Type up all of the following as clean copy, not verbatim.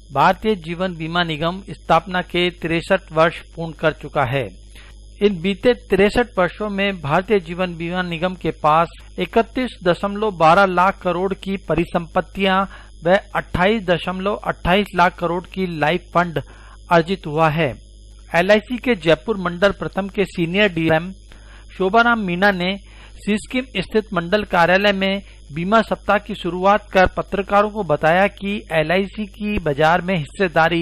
भारतीय जीवन बीमा निगम स्थापना के 63 वर्ष पूर्ण कर चुका है। इन बीते 63 वर्षों में भारतीय जीवन बीमा निगम के पास 31.12 लाख करोड़ की परिसंपत्तियां व 28.28 लाख करोड़ की लाइफ फंड अर्जित हुआ है। LIC के जयपुर मंडल प्रथम के सीनियर DRM शोभाराम मीणा ने सिस्किम स्थित मंडल कार्यालय में बीमा सप्ताह की शुरुआत कर पत्रकारों को बताया कि LIC की बाजार में हिस्सेदारी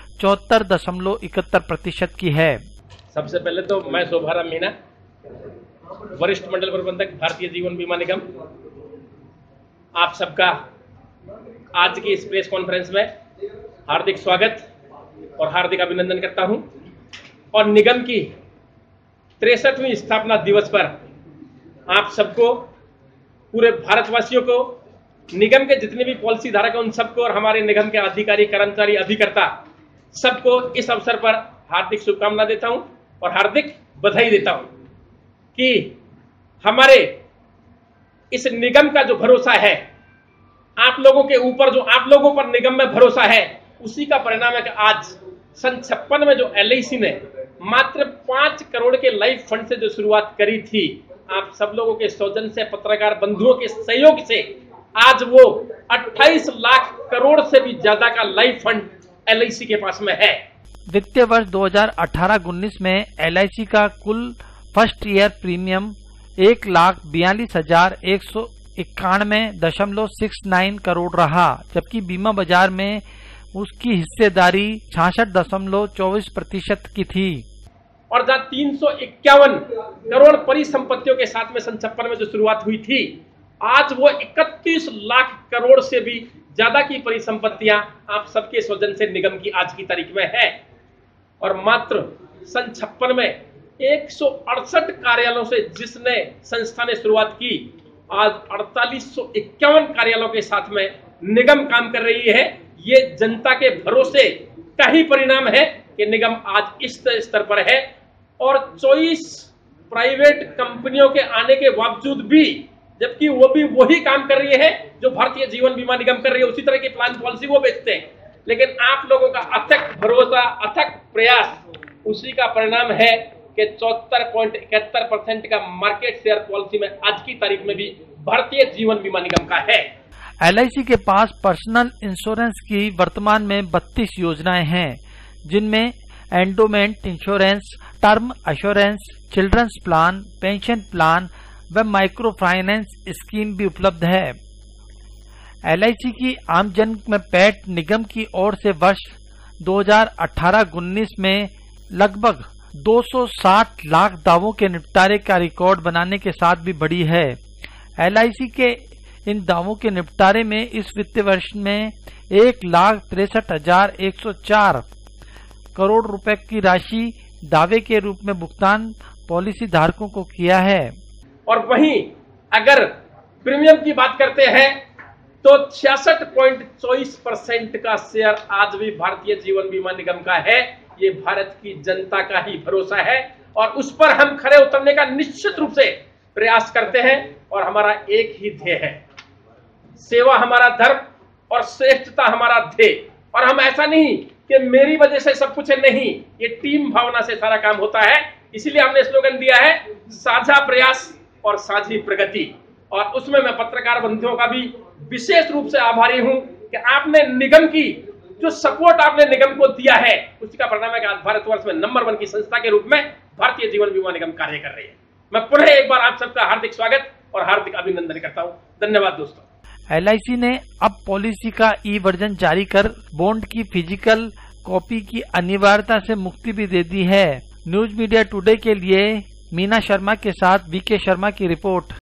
74.71% की है। सबसे पहले तो मैं शोभाराम मीणा, वरिष्ठ मंडल प्रबंधक भारतीय जीवन बीमा निगम, आप सबका आज की इस प्रेस कॉन्फ्रेंस में हार्दिक स्वागत और हार्दिक अभिनंदन करता हूं। और निगम की 63वीं स्थापना दिवस पर आप सबको, पूरे भारतवासियों को, निगम के जितने भी पॉलिसी धारक हैं उन सबको और हमारे निगम के अधिकारी, कर्मचारी, अभिकर्ता सबको इस अवसर पर हार्दिक शुभकामना देता हूं और हार्दिक बधाई देता हूं कि हमारे इस निगम का जो भरोसा है, आप लोगों के ऊपर जो आप लोगों पर निगम में भरोसा है, उसी का परिणाम है कि आज सन 56 में जो LIC ने मात्र 5 करोड़ के लाइफ फंड से जो शुरुआत करी थी, आप सब लोगों के सौजन से, पत्रकार बंधुओं के सहयोग से आज वो 28 लाख करोड़ से भी ज्यादा का लाइफ फंड LIC के पास में है। वित्तीय वर्ष 2018-19 में LIC का कुल फर्स्ट ईयर प्रीमियम 1,42,191.69 करोड़ रहा, जबकि बीमा बाजार में उसकी हिस्सेदारी 66.24% की थी। और जहां 351 करोड़ परिसंपत्तियों के साथ में सन 56 में जो शुरुआत हुई थी, आज वो 31 लाख करोड़ से भी ज्यादा की परिसंपत्तियां आप सबके सौजन से निगम की आज की तारीख में है। और मात्र सन 56 में 168 कार्यालयों से जिसने संस्था ने शुरुआत की, आज 4851 कार्यालयों के साथ में निगम काम कर रही है। ये जनता के भरोसे का ही परिणाम है कि निगम आज इस स्तर पर है। और 24 प्राइवेट कंपनियों के आने के बावजूद भी, जबकि वो भी वही काम कर रही है जो भारतीय जीवन बीमा निगम कर रही है, उसी तरह की प्लान पॉलिसी वो बेचते हैं, लेकिन आप लोगों का अथक भरोसा, अथक प्रयास, उसी का परिणाम है कि 74.71% का मार्केट शेयर पॉलिसी में आज की तारीख में भी भारतीय जीवन बीमा निगम का है। LIC के पास पर्सनल इंश्योरेंस की वर्तमान में 32 योजनाएं हैं, जिनमें endowment insurance, term assurance, children's plan, pension plan व माइक्रो फाइनेंस स्कीम भी उपलब्ध है। LIC की आमजन में पैठ निगम की ओर से वर्ष 2018-19 में लगभग 260 लाख दावों के निपटारे का रिकॉर्ड बनाने के साथ भी बढ़ी है। LIC के इन दावों के निपटारे में इस वित्तीय वर्ष में 1,63,104 करोड़ रुपए की राशि दावे के रूप में भुगतान पॉलिसी धारकों को किया है। और वहीं अगर प्रीमियम की बात करते हैं तो 66.24% का शेयर आज भी भारतीय जीवन बीमा निगम का है। ये भारत की जनता का ही भरोसा है और उस पर हम खरे उतरने का निश्चित रूप से प्रयास करते हैं। और हमारा एक ही ध्येय है, सेवा हमारा धर्म और श्रेष्ठता हमारा ध्येय। और हम ऐसा नहीं कि मेरी वजह से सब कुछ है, नहीं, ये टीम भावना से सारा काम होता है। इसीलिए हमने स्लोगन दिया है, साझा प्रयास और साझी प्रगति। और उसमें मैं पत्रकार बंधुओं का भी विशेष रूप से आभारी हूं कि आपने निगम की जो सपोर्ट आपने निगम को दिया है, उसका परिणाम है कि आज भारतवर्ष में नंबर 1 की संस्था के रूप में भारतीय जीवन बीमा निगम कार्य कर रही है। मैं पुनः एक बार आप सबका हार्दिक स्वागत और हार्दिक अभिनंदन करता हूं। धन्यवाद दोस्तों। LIC ने अब पॉलिसी का ई-वर्जन जारी कर बॉन्ड की फिजिकल कॉपी की अनिवार्यता से मुक्ति भी दे दी है। न्यूज मीडिया टुडे के लिए मीना शर्मा के साथ VK शर्मा की रिपोर्ट।